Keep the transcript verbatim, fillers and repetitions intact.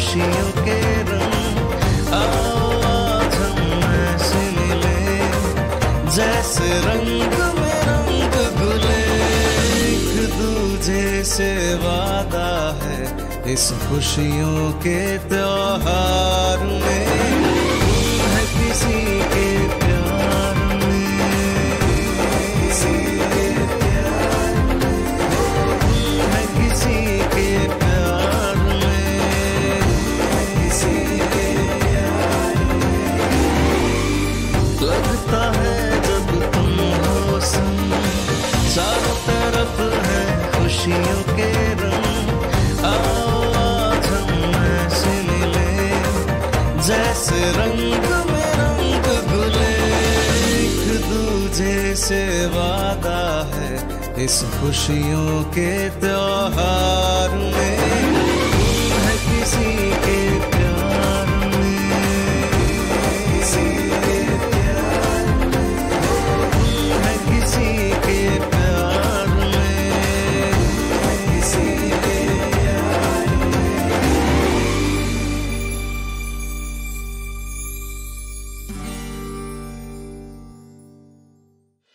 खुशियों के रंग। आओ आज हम ऐसे मिले जैसे रंग में रंग घुले। एक दूजे से वादा है इस खुशियों के त्योहार में। तुम है किसी के प्यार में, किसी के प्यार में। तुम है किसी के प्यार में, किसी के प्यार में। लगता है जब तुम हो संग, चारों तरफ है खुशियों के रंग। आओ आज हम ऐसे मिले जैसे रंग में रंग घुले। एक दूजे से वादा है इस खुशियों के त्योहार।